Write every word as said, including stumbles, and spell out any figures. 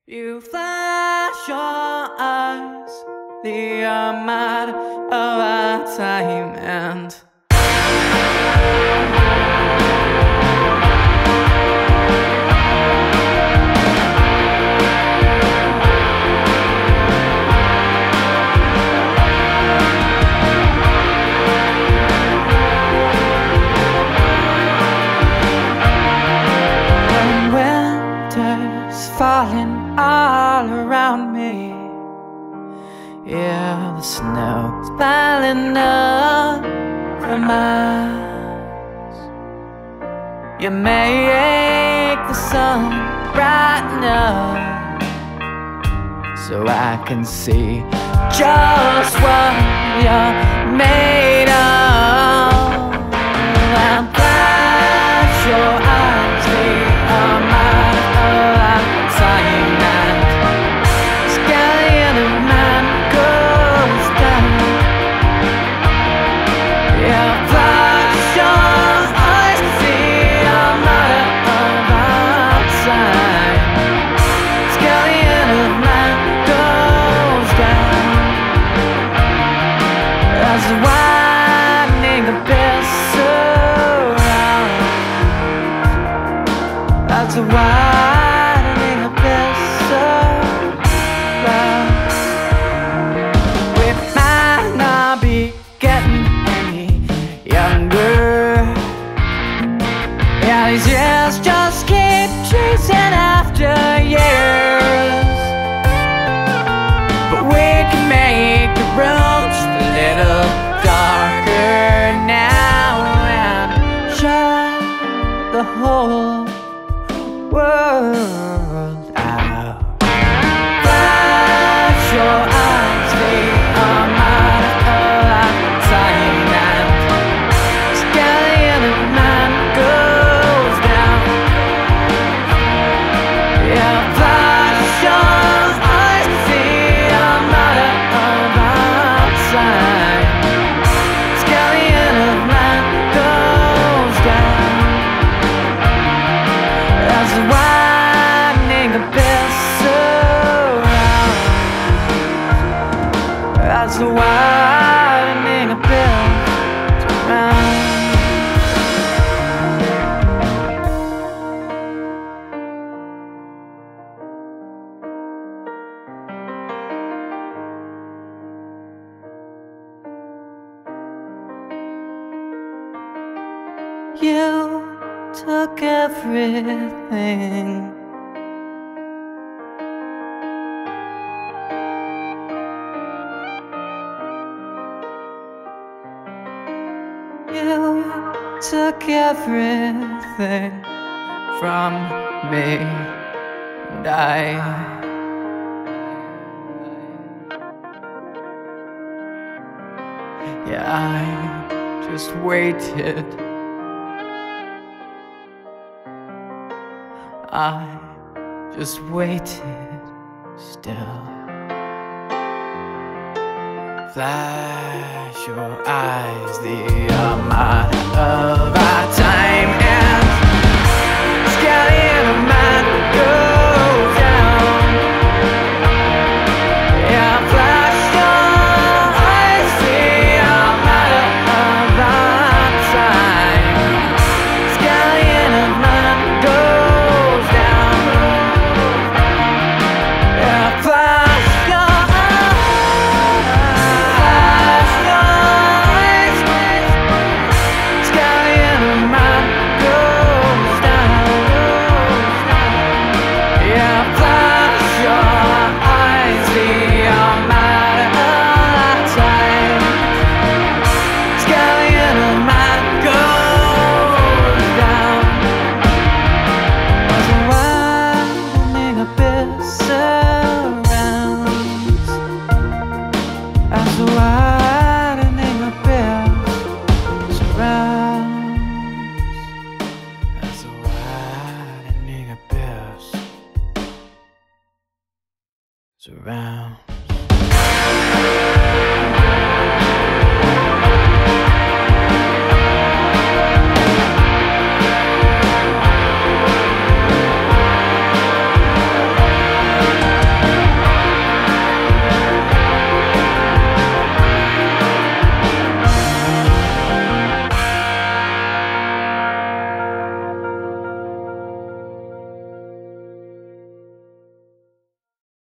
You flash your eyes, the armada of our time, and when winter's falling all around me, yeah, the snow's piling up from us. You make the sun brighten up so I can see just what you're made of. And flash your eyes, the armada of our time, and skeleton of man goes down. Yeah, flash your eyes, the armada of our time, skeleton of man goes down. As the widening abyss surrounds, as the widening abyss surrounds. We might not be getting any younger. Yeah, these years just keep chasing after years, but we can make the road just a little darker now and shut the whole world out. Flash your eyes, the armada of our time, and skeleton of man goes down. Yeah, flash your eyes, the armada of our time, skeleton of man goes down. As the widening abyss surrounds, as the widening abyss surrounds. You took everything. You took everything from me, and I yeah, I just waited. I just waited still. Flash your eyes, the armada of our time, and skeleton of man goes down. Yeah, flash your eyes, the armada of our time, skeleton of man goes down. Yeah, flash your eyes, flash your eyes, skeleton of man goes down. Yeah, flash your eyes, the armada of our time, skeleton of man goes down. As a widening abyss surrounds, as a widening abyss surrounds, as a widening abyss surrounds.